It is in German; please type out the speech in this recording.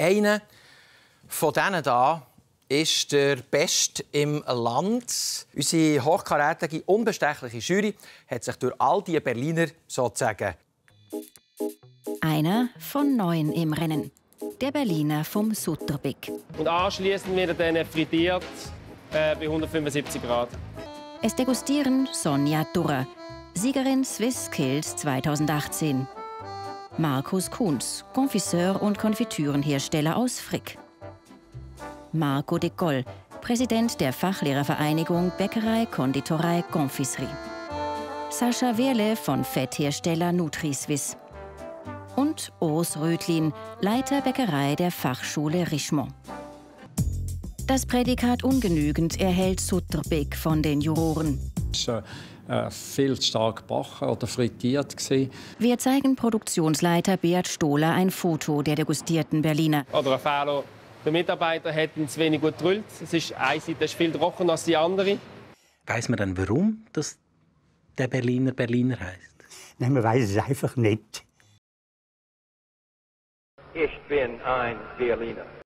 Einer von denen hier ist der Beste im Land. Unsere hochkarätige, unbestechliche Jury hat sich durch all diese Berliner sozusagen. Einer von 9 im Rennen. Der Berliner vom Sutterbeck. Und anschließend wird er dann frittiert bei 175 Grad. Es degustieren Sonja Durrer, Siegerin Swiss Skills 2018. Markus Kunz, Konfisseur und Konfitürenhersteller aus Frick. Marco de Gaulle, Präsident der Fachlehrervereinigung Bäckerei, Konditorei, Confiserie. Sascha Wehrle von Fetthersteller Nutri-Swiss. Und Urs Rötlin, Leiter Bäckerei der Fachschule Richemont. Das Prädikat ungenügend erhält Sutterbeck von den Juroren. Es war viel zu stark gebacken oder frittiert. Wir zeigen Produktionsleiter Beat Stohler ein Foto der degustierten Berliner. Oder ein Fehler. Der Mitarbeiter hat ihn zu wenig gut gerüllt. Es ist eine Seite viel trockener als die andere. Weiss man dann, warum das der Berliner heisst? Nein, man weiß es einfach nicht. Ich bin ein Berliner.